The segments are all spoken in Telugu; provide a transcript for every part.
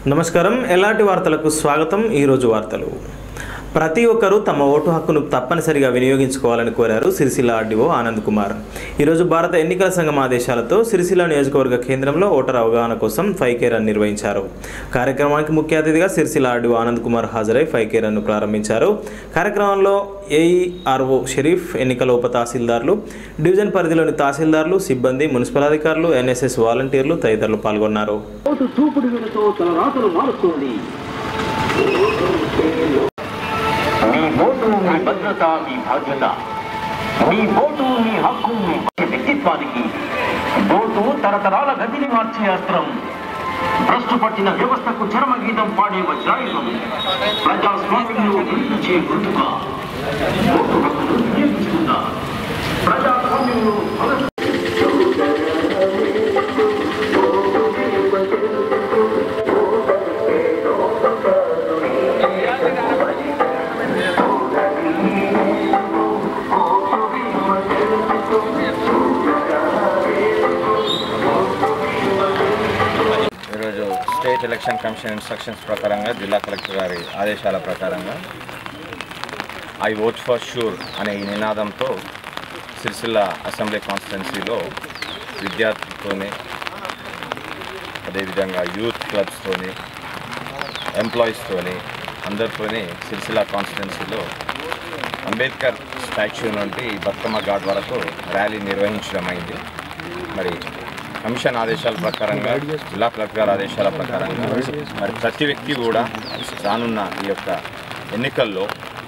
నమస్కారం ఎలాంటి వార్తలకు స్వాగతం। ఈ రోజు వార్తలు ప్రతి ఒక్కరూ తమ ఓటు హక్కును తప్పనిసరిగా వినియోగించుకోవాలని కోరారు సిరిసిల్ల ఆర్డీఓ ఆనంద్ కుమార్। ఈ రోజు భారత ఎన్నికల సంఘం ఆదేశాలతో సిరిసిల్ల నియోజకవర్గ కేంద్రంలో ఓటర్ అవగాహన కోసం 5K రన్ నిర్వహించారు। కార్యక్రమానికి ముఖ్య అతిథిగా సిరిసిల్ల ఆర్డీఓ ఆనంద్ కుమార్ హాజరై 5K రన్ ప్రారంభించారు। కార్యక్రమంలో ఏఈఆర్ఓ షరీఫ్, ఎన్నికల ఉప తహసీల్దార్లు, డివిజన్ పరిధిలోని తహసీల్దార్లు, సిబ్బంది, మున్సిపల్ అధికారులు, ఎన్ఎస్ఎస్ వాలంటీర్లు తదితరులు పాల్గొన్నారు। భద్రత మీ బాధ్యత, మీ ఓటు మీ హక్కు, మీ వ్యక్తిత్వానికి ఓటు తరతరాల గతిని మార్చే అస్త్రం, భ్రష్టు పట్టిన వ్యవస్థకు చరమగీతం పాడే వజ్రాయుధం, ప్రజాస్వామ్యంలో గురించే గుర్తుగా ఓటు హక్కును వినియోగించుకున్న ప్రజాస్వామ్యంలో స్టేట్ ఎలక్షన్ కమిషన్ ఇన్స్ట్రక్షన్స్ ప్రకారంగా జిల్లా కలెక్టర్ గారి ఆదేశాల ప్రకారంగా ఐ ఓట్ ఫర్ షూర్ అనే ఈ నినాదంతో సిరిసిల్ల అసెంబ్లీ కాన్స్టిట్యున్సీలో విద్యార్థులతోని, అదేవిధంగా యూత్ క్లబ్స్తోని, ఎంప్లాయీస్తోని అందరితోని సిరిసిల్ల కాన్స్టిట్యున్సీలో అంబేద్కర్ స్టాచ్యూ నుండి బతుకమ్మ ఘాట్ వరకు ర్యాలీ నిర్వహించడం అయింది। మరి కమిషన్ ఆదేశాల ప్రకారంగా, జిల్లా కలెక్టర్ గారి ఆదేశాల ప్రకారంగా మరి ప్రతి వ్యక్తి కూడా రానున్న ఈ యొక్క ఎన్నికల్లో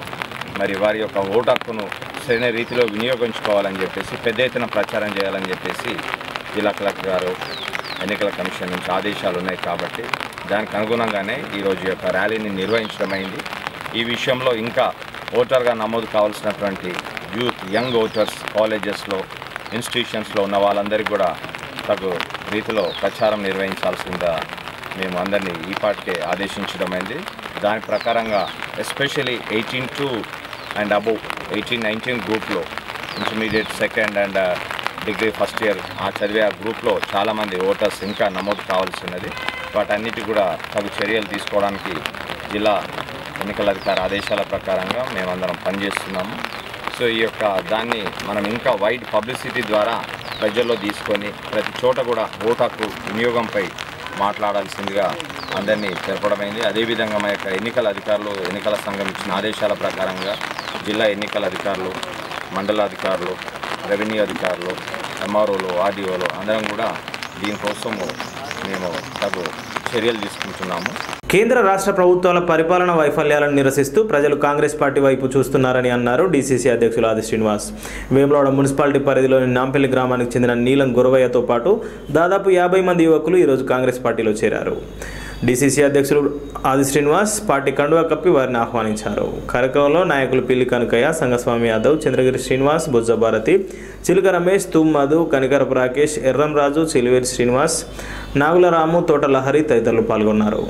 మరి వారి యొక్క ఓటు హక్కును సరైన రీతిలో వినియోగించుకోవాలని చెప్పేసి పెద్ద ఎత్తున ప్రచారం చేయాలని చెప్పేసి జిల్లా కలెక్టర్ గారు ఎన్నికల కమిషన్ నుంచి ఆదేశాలు ఉన్నాయి కాబట్టి దానికి అనుగుణంగానే ఈరోజు యొక్క ర్యాలీని నిర్వహించడం అయింది। ఈ విషయంలో ఇంకా ఓటర్గా నమోదు కావాల్సినటువంటి యూత్, యంగ్ ఓటర్స్ కాలేజెస్లో, ఇన్స్టిట్యూషన్స్లో ఉన్న వాళ్ళందరికీ కూడా తగు రీతిలో ప్రచారం నిర్వహించాల్సిందిగా మేము అందరినీ ఈ పాటికే ఆదేశించడమైంది। దాని ప్రకారంగా ఎస్పెషలీ 18 అండ్ అబోవ్ 18-19 గ్రూప్లో intermediate second and degree first year చదివే ఆ గ్రూప్లో చాలామంది ఓటర్స్ ఇంకా నమోదు కావాల్సినది। వాటన్నిటి కూడా తగు చర్యలు తీసుకోవడానికి జిల్లా ఎన్నికల అధికారి ఆదేశాల ప్రకారంగా మేమందరం పనిచేస్తున్నాము। సో ఈ యొక్క దాన్ని మనం ఇంకా వైడ్ పబ్లిసిటీ ద్వారా ప్రజల్లో తీసుకొని ప్రతి చోట కూడా ఓటు హక్కు వినియోగంపై మాట్లాడాల్సిందిగా అందరినీ తెలపడమైంది। అదేవిధంగా మా యొక్క ఎన్నికల అధికారులు, ఎన్నికల సంఘం ఇచ్చిన ఆదేశాల ప్రకారంగా జిల్లా ఎన్నికల అధికారులు, మండల అధికారులు, రెవెన్యూ అధికారులు, ఎంఆర్ఓలు, ఆర్డీఓలు అందరం కూడా దీనికోసము మేము తగు చర్యలు తీసుకుంటున్నాము। కేంద్ర రాష్ట్ర ప్రభుత్వాల పరిపాలన వైఫల్యాలను నిరసిస్తూ ప్రజలు కాంగ్రెస్ పార్టీ వైపు చూస్తున్నారని అన్నారు డీసీసీ అధ్యక్షులు ఆది శ్రీనివాస్। వేములవాడ మున్సిపాలిటీ పరిధిలోని నాంపల్లి గ్రామానికి చెందిన నీలం గురవయ్యతో పాటు దాదాపు 50 మంది యువకులు ఈరోజు కాంగ్రెస్ పార్టీలో చేరారు। డీసీసీ అధ్యక్షులు ఆది శ్రీనివాస్ పార్టీ కండువా కప్పి వారిని ఆహ్వానించారు। కార్యక్రమంలో నాయకులు పిల్లి కనకయ్య, సంగస్వామి యాదవ్, చంద్రగిరి శ్రీనివాస్, బొజ్జ భారతి, చిలుక రమేష్, తుమ్ మధు, కనికరపు రాకేష్, ఎర్రం రాజు, చిలివేరి శ్రీనివాస్, నాగుల రాము, తోట లహరి తదితరులు పాల్గొన్నారు।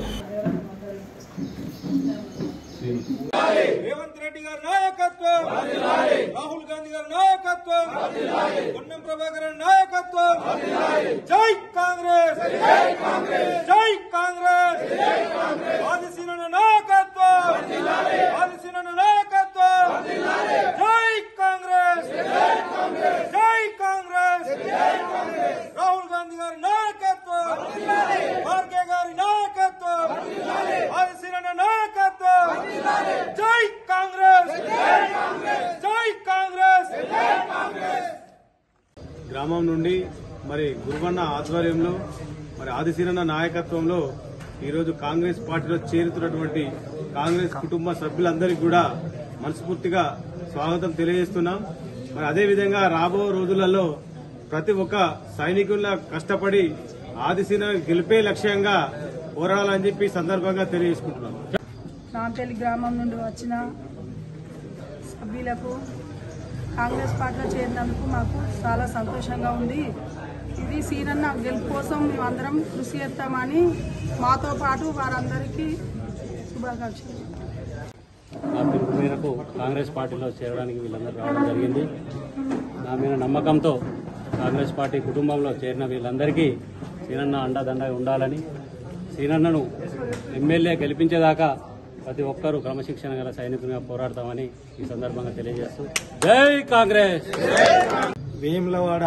రాహుల్ గాంధీ గారి నాయకత్వం, పొన్నం ప్రభాకర్ నాయకత్వం, జై కాంగ్రెస్, జై కాంగ్రెస్, ఆదిశీలన నాయకత్వం, ఆదిశీలన నాయకత్వం, జై కాంగ్రెస్, జై కాంగ్రెస్, రాహుల్ గాంధీ గారి నాయకత్వం, ఖార్గే గారి నాయకత్వం, ఆదిశీలన నాయకత్వం, జై కాంగ్రెస్, జై కాంగ్రెస్। గ్రామం నుండి మరి గురువన్న ఆధ్వర్యంలో మరి ఆదిశీలన నాయకత్వంలో ఈరోజు కాంగ్రెస్ పార్టీలో చేరుతున్నటువంటి కాంగ్రెస్ కుటుంబ సభ్యులందరికీ కూడా మనస్ఫూర్తిగా స్వాగతం తెలియజేస్తున్నాం। మరి అదేవిధంగా రాబో రోజులలో ప్రతి ఒక్క సైనికుల్లా కష్టపడి ఆదిశీలన గెలిపే లక్ష్యంగా పోరాడాలని చెప్పి సందర్భంగా తెలియజేసుకుంటున్నాం। నాంపల్లి గ్రామం నుండి వచ్చిన సభ్యులకు కాంగ్రెస్ పార్టీలో చేరినందుకు మాకు చాలా సంతోషంగా ఉంది। ఇది సీనన్న గెలుపు కోసం మేమందరం కృషి చేస్తామని మాతో పాటు వారందరికీ శుభాకాంక్షలు। నా పిలుపు మేరకు కాంగ్రెస్ పార్టీలో చేరడానికి వీళ్ళందరూ రావడం జరిగింది। నా మీద నమ్మకంతో కాంగ్రెస్ పార్టీ కుటుంబంలో చేరిన వీళ్ళందరికీ సీనన్న అండదండగా ఉండాలని సీనన్నను ఎమ్మెల్యే గెలిపించేదాకా ప్రతి ఒక్కరూ క్రమశిక్షణ గల సైనికునిగా పోరాడతామని ఈ సందర్భంగా తెలియజేస్తూ జై కాంగ్రెస్. వేములవాడ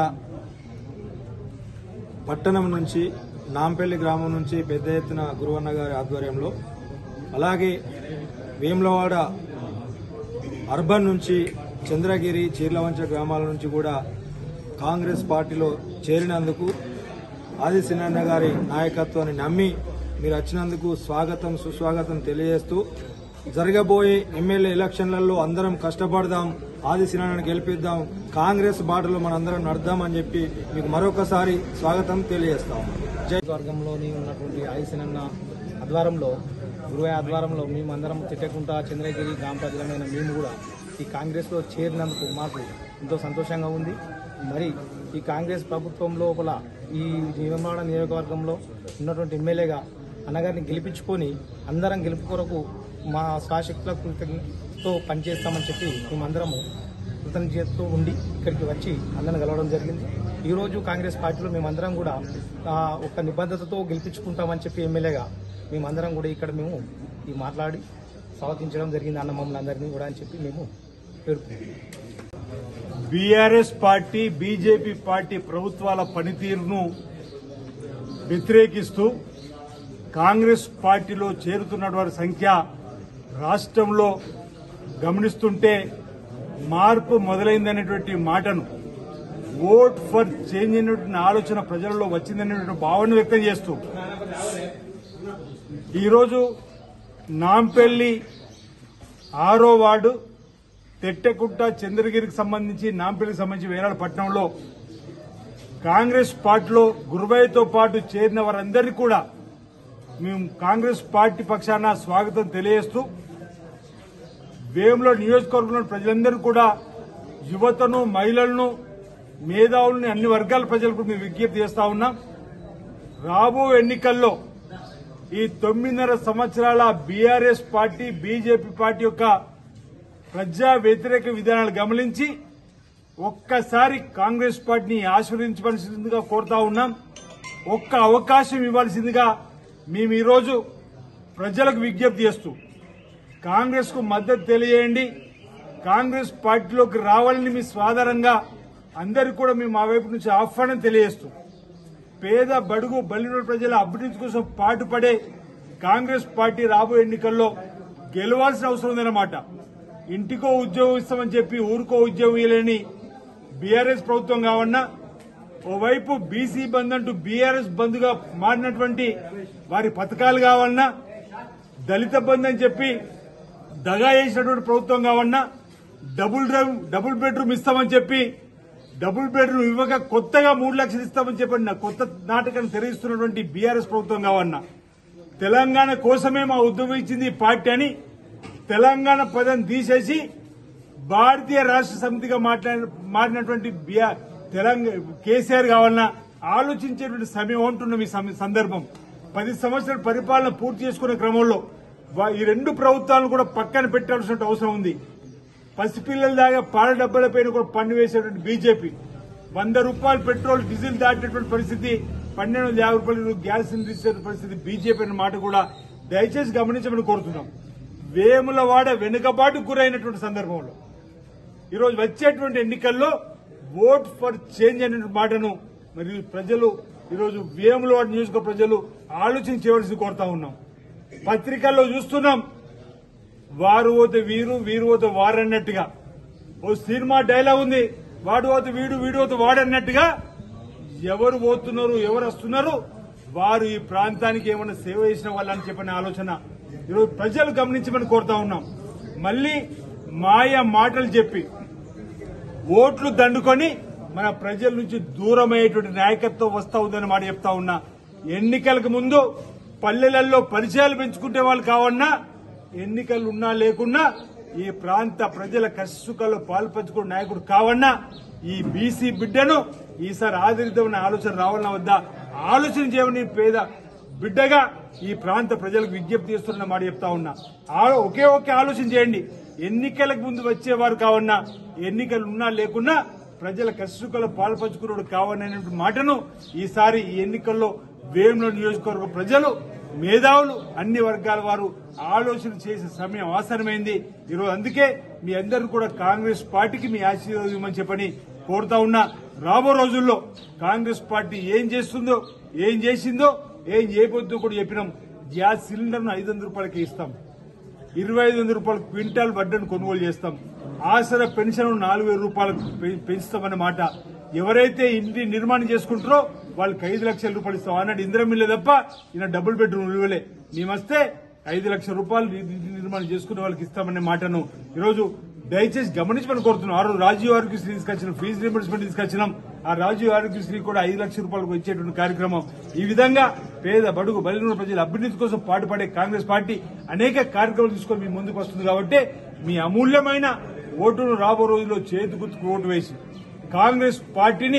పట్టణం నుంచి నాంపల్లి గ్రామం నుంచి పెద్ద ఎత్తున గురువన్న గారి ఆధ్వర్యంలో, అలాగే వేములవాడ అర్బన్ నుంచి చంద్రగిరి చీర్లవంచ గ్రామాల నుంచి కూడా కాంగ్రెస్ పార్టీలో చేరినందుకు ఆది సినన్న గారి నాయకత్వాన్ని నమ్మి మీరు వచ్చినందుకు స్వాగతం సుస్వాగతం తెలియజేస్తూ, జరగబోయే ఎమ్మెల్యే ఎలక్షన్లలో అందరం కష్టపడదాం, ఆది సినన్నను గెలిపిద్దాం, కాంగ్రెస్ బాటలో మనందరం నడదామని చెప్పి మీకు మరొకసారి స్వాగతం తెలియజేస్తాం. వర్గంలోని ఉన్నటువంటి ఆది సినన్న ఆధ్వర్యంలో, గురువయ్య ఆధ్వర్యంలో మేమందరం తిట్టకుంట చంద్రగిరి గ్రామ ప్రజలమైన మేము కూడా ఈ కాంగ్రెస్లో చేరినందుకు మాకు ఎంతో సంతోషంగా ఉంది. మరి ఈ కాంగ్రెస్ ప్రభుత్వం లోపల ఈ వేములవాడ నియోజకవర్గంలో ఉన్నటువంటి ఎమ్మెల్యేగా అన్నగారిని గెలిపించుకొని అందరం గెలుపు కొరకు మా స్వశక్తుల కృతజ్ఞతతో పనిచేస్తామని చెప్పి మేమందరము కృతజ్ఞతతో ఉండి ఇక్కడికి వచ్చి అందరిని కలవడం జరిగింది. ఈరోజు కాంగ్రెస్ పార్టీలో మేమందరం కూడా ఒక నిబద్ధతతో గెలిపించుకుంటామని చెప్పి ఎమ్మెల్యేగా మేమందరం కూడా ఇక్కడ మేము ఈ మాట్లాడి స్వాగతించడం జరిగింది అన్న మమ్మల్ని అందరినీ కూడా అని చెప్పి మేము పేర్కొన్నాం. బీఆర్ఎస్ పార్టీ బీజేపీ పార్టీ ప్రభుత్వాల పనితీరును వ్యతిరేకిస్తూ కాంగ్రెస్ పార్టీలో చేరుతున్న వారి సంఖ్య రాష్ట్రంలో గమనిస్తుంటే మార్పు మొదలైందనేటువంటి మాటను, ఓట్ ఫర్ చేంజ్ అనేటువంటి ఆలోచన ప్రజలలో వచ్చిందనేటువంటి భావన వ్యక్తం చేస్తూ ఈరోజు నాంపల్లి 6వ వార్డు తెట్టెకుంట చంద్రగిరికి సంబంధించి నాంపల్లికి సంబంధించి వేరాడ పట్టణంలో కాంగ్రెస్ పార్టీలో గురువయ్యతో పాటు చేరిన వారందరినీ కూడా మేము కాంగ్రెస్ పార్టీ పక్షాన స్వాగతం తెలియజేస్తూ, వేముల నియోజకవర్గంలోని ప్రజలందరూ కూడా యువతను, మహిళలను, మేధావులను, అన్ని వర్గాల ప్రజలకు మేము విజ్ఞప్తి చేస్తా ఉన్నాం. రాబో ఎన్నికల్లో ఈ 9.5 సంవత్సరాల బీఆర్ఎస్ పార్టీ బీజేపీ పార్టీ యొక్క ప్రజా వ్యతిరేక విధానాలు గమనించి ఒక్కసారి కాంగ్రెస్ పార్టీని ఆశీర్వదించవలసిందిగా కోరుతా ఉన్నాం. ఒక్క అవకాశం ఇవ్వాల్సిందిగా మేము ఈరోజు ప్రజలకు విజ్ఞప్తి చేస్తూ కాంగ్రెస్ కు మద్దతు తెలియజేయండి, కాంగ్రెస్ పార్టీలోకి రావాలని మీ సాధారణంగా అందరికీ కూడా మేము మా వైపు నుంచి ఆహ్వానం తెలియజేస్తూ, పేద బడుగు బలిన ప్రజల అభివృద్ధి కోసం పాటుపడే కాంగ్రెస్ పార్టీ రాబోయే ఎన్నికల్లో గెలవాల్సిన అవసరం ఉందన్నమాట. ఇంటికో ఉద్యోగం ఇస్తామని చెప్పి ఊరికో ఉద్యోగం ఇవ్వలేని బీఆర్ఎస్ ప్రభుత్వం కావన్నా, ఓవైపు బీసీ బంద్ అంటూ బీఆర్ఎస్ బంద్ గా మారినటువంటి వారి పథకాలు కావన్నా, దళిత బంద్ అని చెప్పి దగా చేసినటువంటి ప్రభుత్వం కావన్నా, డబుల్ బెడ్రూమ్ ఇస్తామని చెప్పి డబుల్ బెడ్రూమ్ ఇవ్వక కొత్తగా 3 లక్షలు ఇస్తామని చెప్పండి కొత్త నాటకాన్ని తెరయిస్తున్నటువంటి బీఆర్ఎస్ ప్రభుత్వం కావన్నా, తెలంగాణ కోసమే మా ఉద్యమం ఇచ్చింది ఈ పార్టీ అని తెలంగాణ పదం తీసేసి భారతీయ రాష్ట్ర సమితిగా మారినటువంటి కేసీఆర్ కావాలన్నా ఆలోచించేటువంటి సమయం ఉంటున్న ఈ సందర్భం. 10 సంవత్సరాల పరిపాలన పూర్తి చేసుకునే క్రమంలో ఈ 2 ప్రభుత్వాలను కూడా పక్కన పెట్టాల్సిన అవసరం ఉంది. పసిపిల్లల దాకా పాల డబ్బాలపైన కూడా పన్ను వేసేటువంటి బీజేపీ, 100 రూపాయలు పెట్రోల్ డీజిల్ దాటినటువంటి పరిస్థితి, 1250 రూపాయలు గ్యాస్ ఇచ్చే పరిస్థితి బీజేపీ అన్న మాట కూడా దయచేసి గమనించమని కోరుతున్నాం. వేములవాడ వెనుకబాటుకు గురైనటువంటి సందర్భంలో ఈరోజు వచ్చేటువంటి ఎన్నికల్లో ఓట్ ఫర్ చేంజ్ అనే మాటను మరి ప్రజలు ఈరోజు వేములవాడ నియోజకవర్గ ప్రజలు ఆలోచన చేయవలసి కోరుతా ఉన్నాం. పత్రికల్లో చూస్తున్నాం, వారు పోతే వీరు, వీరు పోతే వారు అన్నట్టుగా ఓ సినిమా డైలాగ్ ఉంది, వాడు పోతే వీడు, వీడు పోతే వాడు అన్నట్టుగా ఎవరు పోతున్నారు, ఎవరు వస్తున్నారు, వారు ఈ ప్రాంతానికి ఏమైనా సేవ చేసిన వాళ్ళని చెప్పిన ఆలోచన ఈరోజు ప్రజలు గమనించమని కోరుతా ఉన్నాం. మళ్లీ మాయ మాటలు చెప్పి ఓట్లు దండుకొని మన ప్రజల నుంచి దూరమయ్యేటువంటి నాయకత్వం వస్తా ఉందని మాట చెప్తా ఉన్నా. ఎన్నికలకు ముందు పల్లెలలో పరిచయాలు పెంచుకుంటే వాళ్ళు కావన్నా, ఎన్నికలు ఉన్నా లేకున్నా ఈ ప్రాంత ప్రజల కష్టసుఖాల్లో పాల్పంచుకునే నాయకుడు కావన్నా, ఈ బీసీ బిడ్డను ఈసారి ఆదరిద్దామన్న ఆలోచన రావాలన్నా వద్దా ఆలోచన చేయమని పేద బిడ్డగా ఈ ప్రాంత ప్రజలకు విజ్ఞప్తి చేస్తున్న మాట చెప్తా ఉన్నా. ఒకే ఆలోచన చేయండి. ఎన్నికలకు ముందు వచ్చేవారు కావన్నా, ఎన్నికలు ఉన్నా లేకున్నా ప్రజల కష్టసుఖాల్లో పాల్పంచుకున్నాడు కావన్న మాటను ఈసారి ఈ ఎన్నికల్లో వేముల నియోజకవర్గ ప్రజలు మేధావులు అన్ని వర్గాల వారు ఆలోచన చేసే సమయం ఆసనమైంది ఈరోజు. అందుకే మీ అందరూ కూడా కాంగ్రెస్ పార్టీకి మీ ఆశీర్వాదం ఇవ్వమని చెప్పని కోరుతా ఉన్నా. రాబో రోజుల్లో కాంగ్రెస్ పార్టీ ఏం చేస్తుందో, ఏం చేసిందో, ఏం చేయబోతుందో కూడా చెప్పినాం. గ్యాస్ సిలిండర్ను 500 రూపాయలకి ఇస్తాం, 2500 రూపాయలకు క్వింటాల్ వడ్డను కొనుగోలు చేస్తాం, ఆసరా పెన్షన్ 4000 రూపాయలకు పెంచుతామన్నమాట. ఎవరైతే ఇంటి నిర్మాణం చేసుకుంటారో వాళ్ళకి 5 లక్షల రూపాయలు ఇస్తాం. అన్నాడు ఇందిరమిల్లే తప్ప ఈయన డబుల్ బెడ్రూమ్ ఇవ్వలే. మేమొస్తే 5 లక్షల రూపాయలు ఇంటి నిర్మాణం చేసుకునే వాళ్ళకి ఇస్తామనే మాటను ఈరోజు దయచేసి గమనించమని కోరుతున్నాం. ఆ రోజు రాజీవ్ ఆరోగ్యశ్రీ తీసుకొచ్చినాం, ఫీజు రీయింబర్స్మెంట్ తీసుకొచ్చినాం. ఆ రాజీవ్ ఆరోగ్యశ్రీ కూడా 5 లక్షల రూపాయలకు ఇచ్చేటువంటి కార్యక్రమం. ఈ విధంగా పేద బడుగు బలిగిన ప్రజల అభ్యున్నతి కోసం పాటుపడే కాంగ్రెస్ పార్టీ అనేక కార్యక్రమాలు తీసుకొని మీ ముందుకు వస్తుంది. కాబట్టి మీ అమూల్యమైన ఓటును రాబో రోజుల్లో చేతి గుర్తుకు ఓటు వేసి కాంగ్రెస్ పార్టీని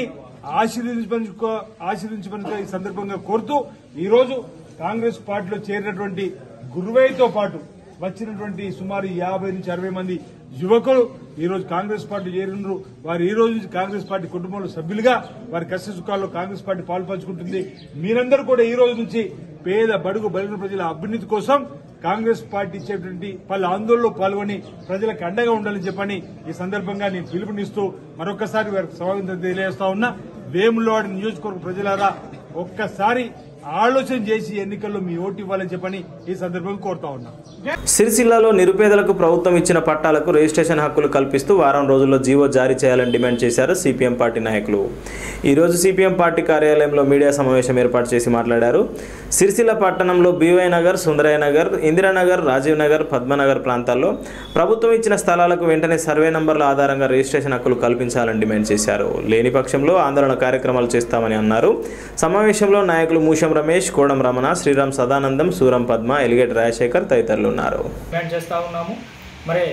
ఆశీర్వదించమని ఈ సందర్భంగా కోరుతూ ఈ రోజు కాంగ్రెస్ పార్టీలో చేరినటువంటి గురువయ్యతో పాటు వచ్చినటువంటి సుమారు 50 నుంచి 60 మంది యువకులు ఈ రోజు కాంగ్రెస్ పార్టీ చేరినారు. వారు ఈ రోజు నుంచి కాంగ్రెస్ పార్టీ కుటుంబంలో సభ్యులుగా వారి కష్ట సుఖాల్లో కాంగ్రెస్ పార్టీ పాల్పంచుకుంటుంది. మీరందరూ కూడా ఈ రోజు నుంచి పేద బడుగు బలిగిన ప్రజల అభ్యున్నతి కోసం కాంగ్రెస్ పార్టీ ఇచ్చేటువంటి పలు ఆందోళనలో పాల్గొని ప్రజలకు అండగా ఉండాలని చెప్పని ఈ సందర్భంగా నేను పిలుపునిస్తూ మరొకసారి వారికి స్వాగతం తెలియజేస్తా ఉన్నా. వేములవాడ నియోజకవర్గ ప్రజలారా ఒక్కసారి ఆలోచన చేసి ఎన్నికల్లో మీ ఓటు ఇవ్వాలని చెప్పని ఈ సందర్భంగా కోరుతా ఉన్నా. సిరిసిల్లలో నిరుపేదలకు ప్రభుత్వం ఇచ్చిన పట్టాలకు రిజిస్ట్రేషన్ హక్కులు కల్పిస్తూ వారం రోజుల్లో జీవో జారీ చేయాలని డిమాండ్ చేశారు సిపిఎం పార్టీ నాయకులు. ఈరోజు సిపిఎం పార్టీ కార్యాలయంలో మీడియా సమావేశం ఏర్పాటు చేసి మాట్లాడారు. సిరిసిల్ల పట్టణంలో బీవై నగర్, సుందరయ్య నగర్, ఇందిరానగర్, రాజీవ్ నగర్, పద్మనగర్ ప్రాంతాల్లో ప్రభుత్వం ఇచ్చిన స్థలాలకు వెంటనే సర్వే నంబర్ల ఆధారంగా రిజిస్ట్రేషన్ హక్కులు కల్పించాలని డిమాండ్ చేశారు. లేని పక్షంలో ఆందోళన కార్యక్రమాలు చేస్తామని అన్నారు. సమావేశంలో నాయకులు మూషం రమేష్, కోడం రమణ, శ్రీరామ్ సదానందం, సూరం పద్మ, ఎలిగేట్ రాజశేఖర్ తదితరులు ఉన్నారు. చేస్తా ఉన్నాము. మరి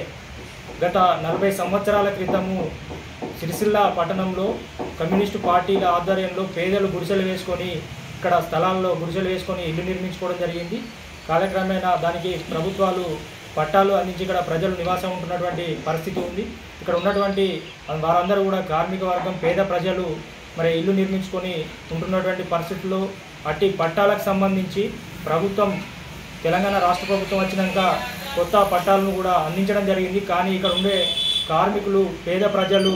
గత 40 సంవత్సరాల క్రితము సిరిసిల్ల పట్టణంలో కమ్యూనిస్టు పార్టీల ఆధ్వర్యంలో పేదలు గుడిసెలు వేసుకొని ఇక్కడ స్థలాల్లో గుడిసెలు వేసుకొని ఇల్లు నిర్మించుకోవడం జరిగింది. కాలక్రమేణా దానికి ప్రభుత్వాలు పట్టాలు అందించి ఇక్కడ ప్రజలు నివాసం ఉంటున్నటువంటి పరిస్థితి ఉంది. ఇక్కడ ఉన్నటువంటి వారందరూ కూడా కార్మిక వర్గం, పేద ప్రజలు మరి ఇల్లు నిర్మించుకొని ఉంటున్నటువంటి పరిస్థితుల్లో అట్టి పట్టాలకు సంబంధించి ప్రభుత్వం తెలంగాణ రాష్ట్ర ప్రభుత్వం వచ్చినాక కొత్త పట్టాలను కూడా అందించడం జరిగింది. కానీ ఇక్కడ ఉండే కార్మికులు, పేద ప్రజలు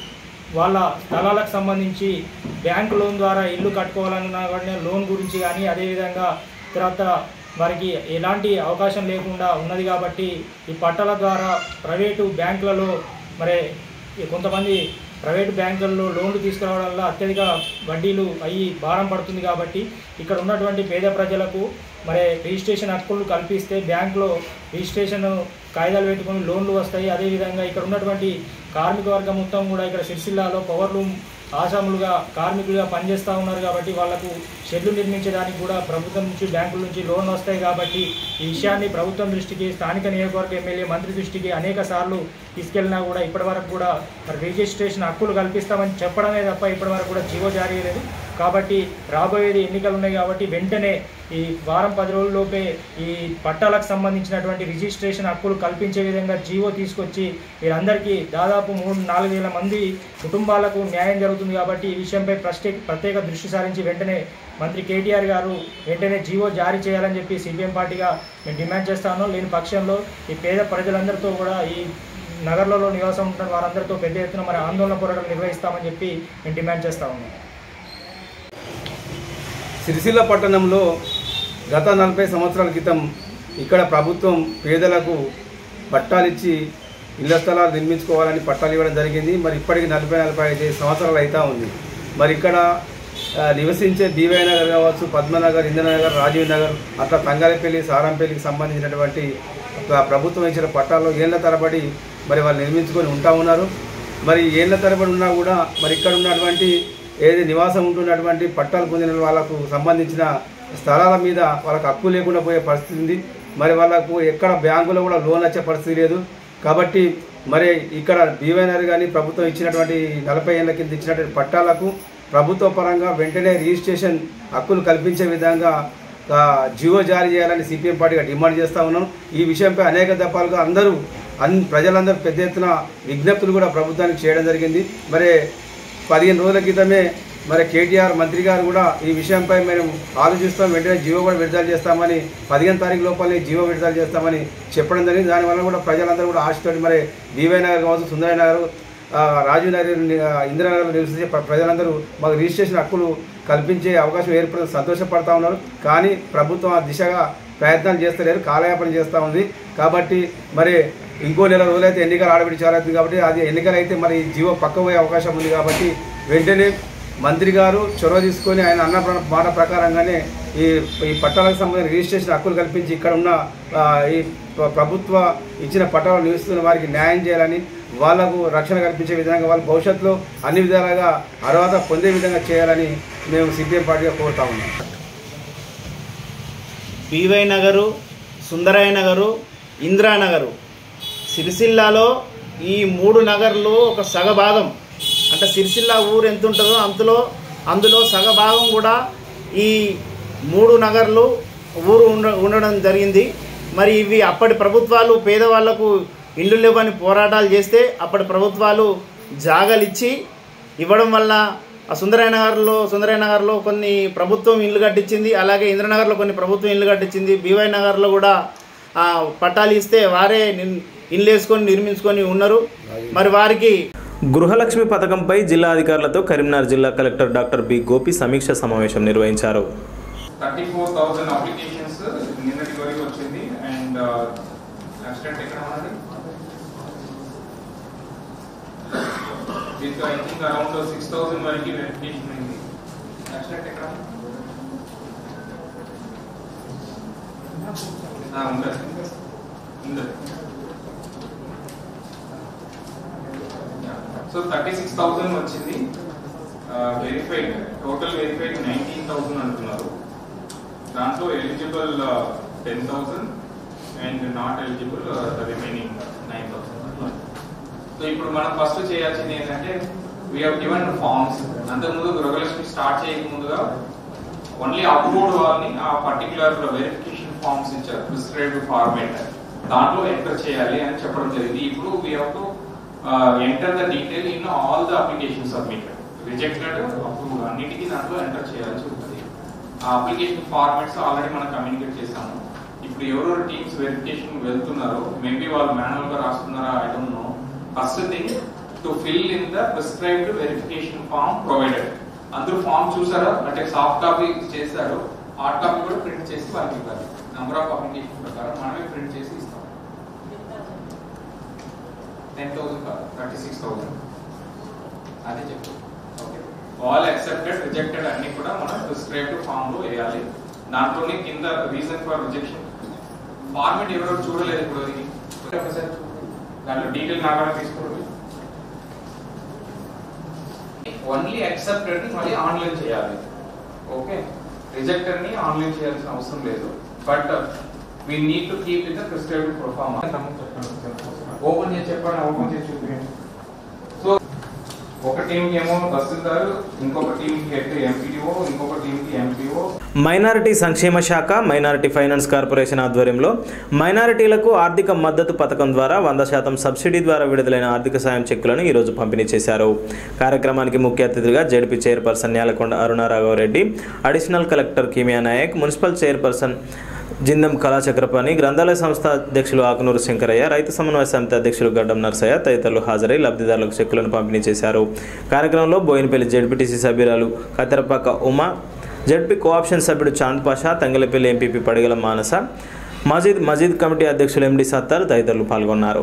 వాళ్ళ స్థలాలకు సంబంధించి బ్యాంకు లోన్ ద్వారా ఇల్లు కట్టుకోవాలన్నా కానీ లోన్ గురించి కానీ అదేవిధంగా తర్వాత వారికి ఎలాంటి అవకాశం లేకుండా ఉన్నది. కాబట్టి ఈ పట్టాల ద్వారా ప్రైవేటు బ్యాంకులలో మరి కొంతమంది ప్రైవేటు బ్యాంకుల్లో లోన్లు తీసుకురావడం వల్ల అత్యధిక వడ్డీలు అయ్యి భారం పడుతుంది. కాబట్టి ఇక్కడ ఉన్నటువంటి పేద ప్రజలకు మరి రిజిస్ట్రేషన్ హక్కులు కల్పిస్తే బ్యాంకులో రిజిస్ట్రేషన్ కాయిదాలు పెట్టుకొని లోన్లు వస్తాయి. అదేవిధంగా ఇక్కడ ఉన్నటువంటి కార్మిక వర్గం మొత్తం కూడా ఇక్కడ సిరిసిల్లాలో పవర్ లూమ్ ఆసాములుగా కార్మికులుగా పనిచేస్తూ ఉన్నారు. కాబట్టి వాళ్లకు షెడ్లు నిర్మించడానికి కూడా ప్రభుత్వం నుంచి, బ్యాంకుల నుంచి లోన్లు వస్తాయి. కాబట్టి ఈ విషయాన్ని ప్రభుత్వం దృష్టికి, స్థానిక నియోజకవర్గ ఎమ్మెల్యే, మంత్రి దృష్టికి అనేక సార్లు తీసుకెళ్లినా కూడా ఇప్పటివరకు కూడా రిజిస్ట్రేషన్ హక్కులు కల్పిస్తామని చెప్పడమే తప్ప ఇప్పటివరకు కూడా జీవో జారీ చేయలేదు. కాబట్టి రాబోయేది ఎన్నికలు ఉన్నాయి కాబట్టి వెంటనే ఈ వారం 10 రోజుల్లోపే ఈ పట్టాలకు సంబంధించినటువంటి రిజిస్ట్రేషన్ హక్కులు కల్పించే విధంగా జీవో తీసుకొచ్చి వీరందరికీ దాదాపు 3-4 వేల మంది కుటుంబాలకు న్యాయం జరుగుతుంది. కాబట్టి ఈ విషయంపై ప్రత్యేక దృష్టి సారించి వెంటనే మంత్రి కేటీఆర్ గారు వెంటనే జీవో జారీ చేయాలని చెప్పి సిపిఎం పార్టీగా మేము డిమాండ్ చేస్తాను. లేని పక్షంలో ఈ పేద ప్రజలందరితో కూడా ఈ నగర్లలో నివాసం ఉంటున్న వారందరితో పెద్ద ఎత్తున మరి ఆందోళన పోరాటం నిర్వహిస్తామని చెప్పి మేము డిమాండ్ చేస్తా ఉన్నాం. సిరిసిల్ల పట్టణంలో గత 40 సంవత్సరాల క్రితం ఇక్కడ ప్రభుత్వం పేదలకు పట్టాలిచ్చి ఇళ్ల స్థలాలు నిర్మించుకోవాలని పట్టాలు ఇవ్వడం జరిగింది. మరి ఇప్పటికి 40-45 సంవత్సరాలు అవుతా ఉంది. మరి ఇక్కడ నివసించే బీవై నగర్ కావచ్చు, పద్మనగర్, ఇందిరానగర్, రాజీవ్ నగర్, అట్లా తంగాలపల్లి, సారంపల్లికి సంబంధించినటువంటి ప్రభుత్వం ఇచ్చిన పట్టాల్లో ఏళ్ల తరబడి మరి వాళ్ళు నిర్మించుకొని ఉంటా ఉన్నారు. మరి ఏళ్ల తరబడి ఉన్నా కూడా మరి ఇక్కడ ఉన్నటువంటి ఏది నివాసం ఉంటున్నటువంటి పట్టాలు పొందిన వాళ్ళకు సంబంధించిన స్థలాల మీద వాళ్ళకు హక్కు లేకుండా పోయే పరిస్థితి ఉంది. మరి వాళ్ళకు ఎక్కడ బ్యాంకులో కూడా లోన్ వచ్చే పరిస్థితి లేదు. కాబట్టి మరి ఇక్కడ బీవైనర్ కానీ ప్రభుత్వం ఇచ్చినటువంటి 40 ఏళ్ల కింద ఇచ్చినటువంటి పట్టాలకు ప్రభుత్వ పరంగా వెంటనే రిజిస్ట్రేషన్ హక్కులు కల్పించే విధంగా జీవో జారీ చేయాలని సిపిఎం పార్టీగా డిమాండ్ చేస్తూ ఉన్నాం. ఈ విషయంపై అనేక దఫాలుగా ప్రజలందరూ పెద్ద ఎత్తున విజ్ఞప్తులు కూడా ప్రభుత్వానికి చేయడం జరిగింది. మరి 15 రోజుల క్రితమే మరి కేటీఆర్ మంత్రి గారు కూడా ఈ విషయంపై మేము ఆలోచిస్తాం, వెంటనే జీవో కూడా విడుదల చేస్తామని 15 తారీఖు లోపలనే జీవో విడుదల చేస్తామని చెప్పడం జరిగింది. దానివల్ల కూడా ప్రజలందరూ కూడా ఆశతోటి మరి బీవై నగర్ కావచ్చు, సుందరయ్య నగర్, రాజీవ్ నగర్, ఇందిరానగర్లో నివసించే ప్రజలందరూ మాకు రిజిస్ట్రేషన్ హక్కులు కల్పించే అవకాశం ఏర్పడి సంతోషపడతా ఉన్నారు. కానీ ప్రభుత్వం ఆ దిశగా ప్రయత్నాలు చేస్తలేరు, కాలయాపన చేస్తూ ఉంది. కాబట్టి మరి ఇంకో నెల రోజులైతే ఎన్నికలు ఆడబిడిచారవుతుంది. కాబట్టి అది ఎన్నికలు అయితే మరి జీవో పక్క పోయే అవకాశం ఉంది. కాబట్టి వెంటనే మంత్రి గారు చొరవ తీసుకొని ఆయన అన్న మాట ప్రకారంగానే ఈ పట్టాలకు సంబంధించిన రిజిస్ట్రేషన్ హక్కులు కల్పించి ఇక్కడ ఉన్న ఈ ప్రభుత్వ ఇచ్చిన పట్టాలు నివసిస్తున్న వారికి న్యాయం చేయాలని, వాళ్లకు రక్షణ కల్పించే విధంగా వాళ్ళ భవిష్యత్తులో అన్ని విధాలుగా అర్హత పొందే విధంగా చేయాలని మేము సిపిఎం పార్టీగా కోరుతా ఉన్నాం. బీవై నగరు, సుందరయ్య నగరు, ఇందిరానగరు, సిరిసిల్లాలో ఈ 3 నగర్లు ఒక సగభాగం, అంటే సిరిసిల్ల ఊరు ఎంత ఉంటుందో అందులో సగభాగం కూడా ఈ 3 నగర్లు ఊరు ఉండడం జరిగింది. మరి ఇవి అప్పటి ప్రభుత్వాలు పేదవాళ్లకు ఇల్లు లేవని పోరాటాలు చేస్తే అప్పటి ప్రభుత్వాలు జాగలిచ్చి ఇవ్వడం వల్ల ఆ సుందరయ్య నగర్లో కొన్ని ప్రభుత్వం ఇల్లు కట్టించింది, అలాగే ఇంద్రనగర్లో కొన్ని ప్రభుత్వం ఇల్లు కట్టించింది. బీవై నగర్లో కూడా పట్టాలు ఇస్తే వారే ఇల్లు వేసుకొని నిర్మించుకొని ఉన్నారు. మరి వారికి గృహలక్ష్మి పథకంపై జిల్లా అధికారులతో కరీంనగర్ జిల్లా కలెక్టర్ డాక్టర్ బి గోపి సమీక్ష సమావేశం నిర్వహించారు. 34,000 అప్లికేషన్స్ నిన్నటి వరకు వచ్చింది. అండ్ అసిస్టెంట్ ఎక్కడ ఉన్నది? దీంతో ఐ థింక్ అరౌండ్ 6,000 వరకు వెరిఫికేషన్ అయింది. అసిస్టెంట్ ఎక్కడ ఉండదు. సో 36,000 వచ్చింది. వెరిఫైడ్ టోటల్ వెరిఫైడ్ 19,000 అంటున్నారు. దాంట్లో eligible 10,000 and not eligible remaining 9,000. So ఇప్పుడు మనం ఫస్ట్ చేయాల్సింది ఏంటంటే వీ హావ్ గివెన్ ఫార్మ్స్. అంతకుముందు గృహలక్ష్మి స్టార్ట్ చేయకముందుగా ఓన్లీ అప్లోడ్ వాళ్ళని ఆ పర్టికులర్ వెరిఫికేషన్ ఫార్మ్స్ ఇచ్చారు, ప్రిస్క్రైబ్డ్ ఫార్మేట్, దాంట్లో ఎంటర్ చేయాలి అని చెప్పడం జరిగింది. ఇప్పుడు we have to enter the detail in all the application submitted, rejected, approved అన్నిటికీ దాంట్లో ఎంటర్ చేయాల్సి ఉంటుంది. ఆ అప్లికేషన్ ఫార్మాట్స్ ఆల్రెడీ మనం కమ్యూనికేట్ చేసాము. ఇప్పుడు ఎవరెవరు టీమ్స్ వెరిఫికేషన్ వెళ్తున్నారో మేబీ వాళ్ళు మాన్యువల్ గా రాస్తున్నారా, I don't know. First thing to fill in the prescribed verification form provided. అందరూ ఫార్మ్ చూసారా, అంటే సాఫ్ట్ కాపీ చేశారు, హార్డ్ కాపీ కూడా ప్రింట్ చేసి వాళ్ళకి ఇవ్వాలి. నెంబర్ ఆఫ్ అప్లికేషన్ ప్రకారం మనమే ప్రింట్ చేసి ఇస్తాం. 10,000 కాదు, 36,000 అదే చెప్పు. ఓకే, ఆల్ యాక్సెప్టెడ్, రిజెక్టెడ్ అన్ని కూడా మనం ప్రిస్క్రైబ్డ్ ఫామ్ లో వేయాలి. దాంట్లోనే కింద రీజన్ ఫర్ రిజెక్షన్ ఫార్మేట్ ఎవరో చూడలేదు ఇప్పుడు అది, దాంట్లో డీటెయిల్ నాగానే తీసుకోండి. ఓన్లీ యాక్సెప్టెడ్ ని మళ్ళీ ఆన్లైన్ చేయాలి. ఓకే, రిజెక్టెడ్ ని ఆన్లైన్ చేయాల్సిన అవసరం లేదు. But we need to keep with the prescribed performance. Open చేసి చెప్పండి, ఓపెన్ చేసి చూపించండి. సో ఒక టీంకి ఏమో తహసీల్దార్, ఇంకొక టీంకి ఎంపీడీఓ, ఇంకొక టీంకి ఎంపీఓ. మైనారిటీ సంక్షేమ శాఖ, మైనారిటీ ఫైనాన్స్ కార్పొరేషన్ ఆధ్వర్యంలో మైనారిటీలకు ఆర్థిక మద్దతు పథకం ద్వారా 100% సబ్సిడీ ద్వారా విడుదలైన ఆర్థిక సాయం చెక్కులను ఈరోజు పంపిణీ చేశారు. కార్యక్రమానికి ముఖ్య అతిథిగా ZP chairperson Nyalakonda Aruna Raghavareddy, additional collector Kimiya Nayak, municipal chairperson Jindam Kalachakrapani, గ్రంథాలయ సంస్థ అధ్యక్షులు ఆకునూరు శంకరయ్య, రైతు సమన్వయ సమితి అధ్యక్షులు గడ్డం నర్సయ్య తదితరులు హాజరై లబ్ధిదారులకు చెక్కులను పంపిణీ చేశారు. కార్యక్రమంలో బోయినపల్లి జెడ్పీటీసీ సభ్యురాలు కత్తెరపాక ఉమా, జెడ్పీ కోఆప్షన్ సభ్యుడు చాంద్ పాషా, తంగలపల్లి ఎంపీపీ పడిగల మానస, మజీద్ కమిటీ అధ్యక్షులు ఎండి సత్తార్ తదితరులు పాల్గొన్నారు.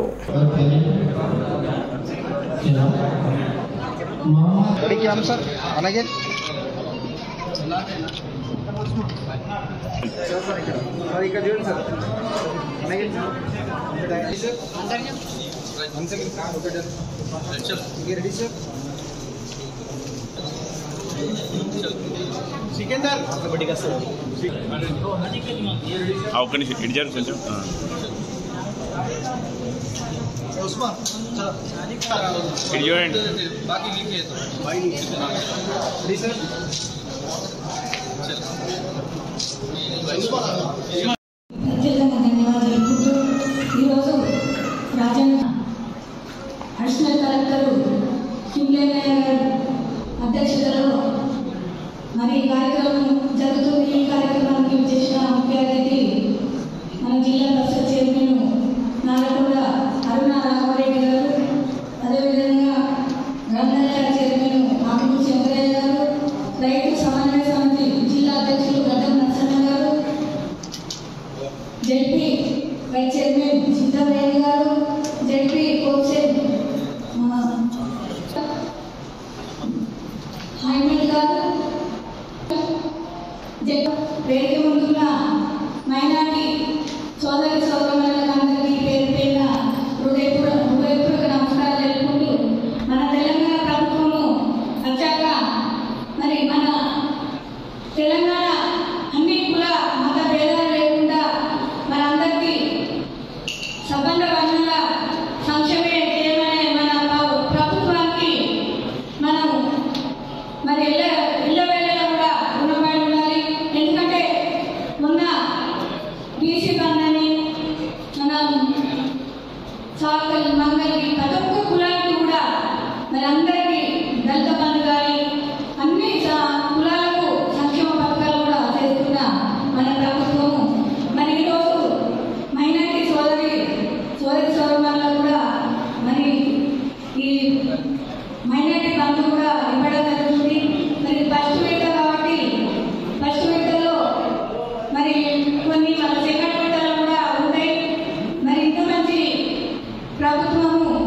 ఈరోజు రాజన్న అడిషనల్ కలెక్టర్ కిమ్లే గారి అధ్యక్షతలో మరి ఈ కార్యక్రమం జరుగుతుంది. ఈ కార్యక్రమానికి చేసిన ముఖ్య అతిథి మన జిల్లా పరిషత్ చైర్మన్ నాగకొండ అరుణ రాఘవరెడ్డి గారు, అదేవిధంగా గ్రంథాలయ చైర్మన్ ఆకుమూరి శంకరయ్య గారు, రైతు సమన్వయ సమితి జిల్లా అధ్యక్షులు గడ్డం నరసన్న గారు, జడ్పీ వైస్ చైర్మన్ చింతమనేని గారు, జడ్పీ కోచైర్ హైమల్ గారు, వేదిక ముందున్న మైనార్టీ సోదరి సోదరులందరికీ పేరు పేరున హృదయపూర్వక నమస్కారాలు తెలుపుకుంటూ, మన తెలంగాణ ప్రభుత్వము వచ్చాక మరి మన తెలంగాణ అన్ని కుల మత భేదాలు లేకుండా మనందరికీ సబంధ వర్ణుల సంక్షేమే చేయమనే మన ప్రభుత్వానికి మనం మరి ఇళ్ళవేళలో కూడా రుణపడి ఉండాలి. ఎందుకంటే మొన్న బీసీ బంధని మనం సాకలి మంగళి ప్రతి ఒక్క కులానికి కూడా మరి అందరికీ దళిత బంధు కానీ అన్ని కులాలకు సంక్షేమ పథకాలు కూడా చేస్తున్న మన ప్రభుత్వము మరి ఈరోజు మైనారిటీ సోదరి సోదరులకు కూడా మరి ఈ మైనారిటీ బంధు కూడా ఇవ్వడం జరుగుతుంది. మరి ఫస్ట్ విడత కాబట్టి ఫస్ట్ విడతలో మరి కొన్ని మన సెకండ్ విడతలు కూడా ఉంటాయి. మరి ఇంత మంచి ప్రభుత్వము